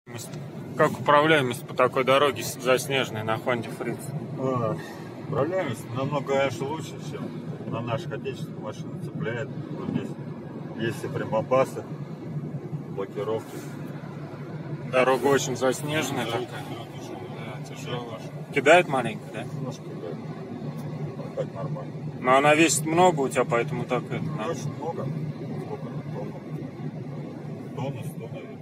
Как управляемость по такой дороге заснеженной на Honda Freed? Управляемость намного, конечно, лучше, чем на наших отечественных машинах. Цепляет. Вот здесь есть все прямопасы, блокировки. Дорога очень заснеженная такая. Да, тяжелая. Кидает маленько, да? Немножко кидает. А так нормально. Но она весит много у тебя, поэтому так это надо. Очень много. Сколько? Тонну, 100, наверное.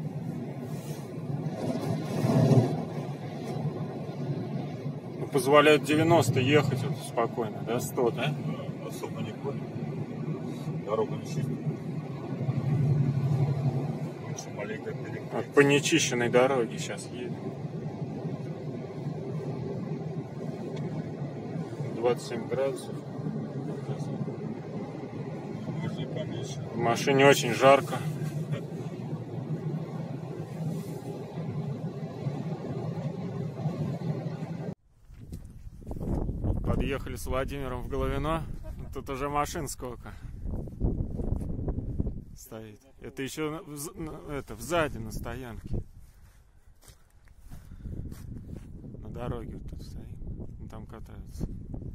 Ну, позволяет 90 ехать вот спокойно, да? 100, да? Да, особо не понял. Дорога не чистая. Лучше маленько перекрыть. Вот по нечищенной дороге сейчас едем. 27 градусов. Можно поменьше. В машине очень жарко. Подъехали с Владимиром в Головино. Тут уже машин сколько стоит. Это еще сзади на стоянке. На дороге вот тут стоим. Там катаются.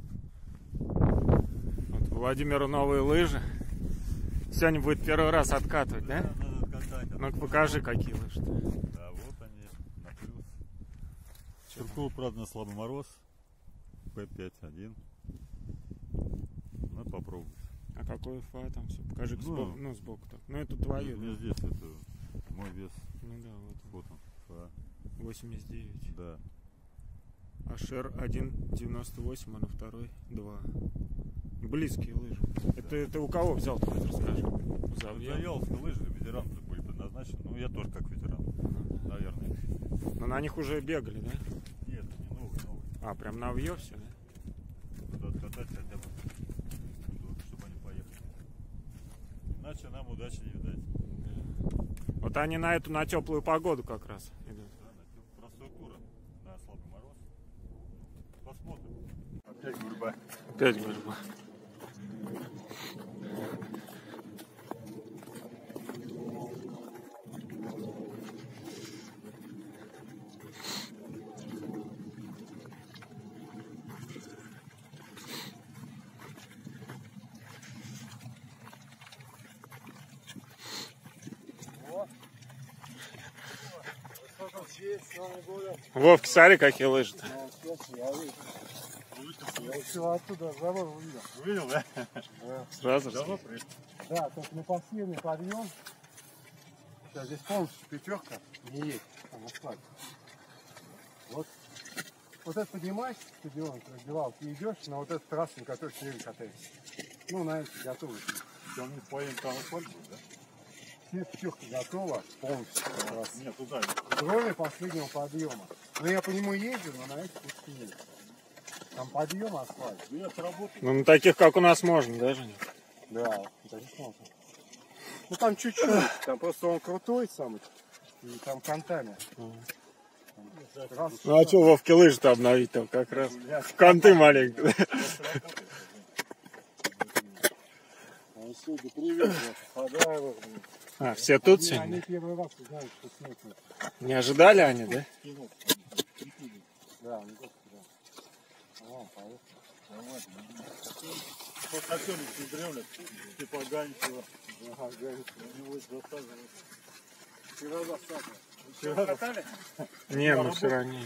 Вот Владимиру новые лыжи. Сегодня будет первый раз откатывать, да? Ну-ка покажи, какие лыжи. Да, вот они, на плюс. Черкул, правда, на слабый мороз. P5.1. Надо попробовать. А какой ФА там все? Покажи сбоку. Ну, сбоку так. Ну, это твое. Ну, здесь это мой вес. Ну да, вот Он, ФА. 89. Да. А шер 1,98, а на второй 2. Близкие лыжи. Это у кого взял, ты хоть расскажи? Завьяловские лыжи ветеран были предназначены. Ну, я тоже как ветеран, наверное. Но на них уже бегали, да? Нет, не новые. А, прям навье все, да? Надо откатать хотя бы, чтобы они поехали. Иначе нам удачи не видать. Вот они на теплую погоду как раз идут. Да, простой тур на слабый мороз. Посмотрим. Опять гурьба. Опять гурьба. Вовки, смотри, какие лыжи-то. Я все оттуда завод увидел. Увидел, да? Да. Сразу? Да, только на последний подъем. Сейчас здесь полностью пятерка не есть, там асфальт. Вот это поднимаешься в стадион, раздевалки, и идешь на вот эту трассу, на которой все время катаешься. Ну, на это готовы. Все, мы поедем там асфальт, да? Все пятерка готова полностью. Нет, туда. Кроме последнего подъема. Ну, я по нему ездил, но на этих пути нет. Там подъем асфальт. Ну, на таких, как у нас, можно, даже нет? Да, таких можно. Ну, там чуть-чуть. Там просто он крутой самый. И там контами. Ну, а что Вовке лыжи-то обновить там как раз? В конты маленькие. А, все тут сегодня? Они первый раз узнают, что снег нет. Не ожидали они, да? Да, они только туда. О, поехали. Вот начальник древлет, типа Ганичева. Ага, Ганичева. У него есть рассказывает. Вчера достаточно. Вчера катали? Не, мы вчера не.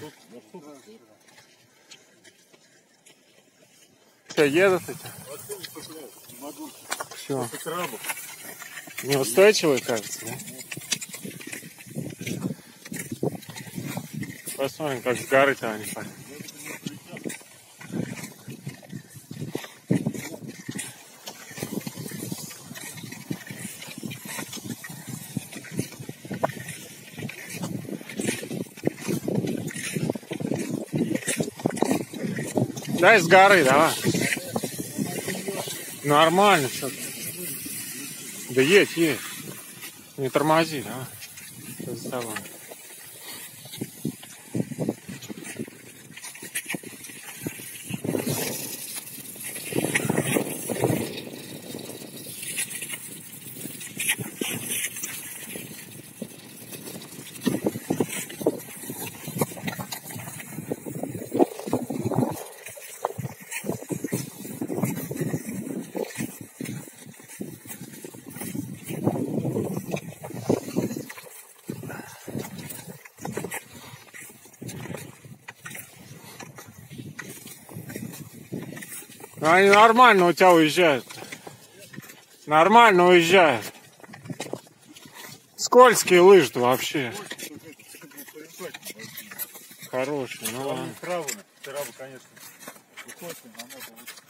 Что, едут эти? Не могу. Все. Это крабов. Неустойчивые, кажется, да? Посмотрим, как с горы-то они пойдут. Дай с горы, давай. Нормально все. Да едь. Не тормози, давай. За тобой. Они нормально у тебя уезжают. Нормально уезжают. Скользкие лыжи вообще. Хорошие, ну ладно. Травы, конечно, высокие, намного лучше.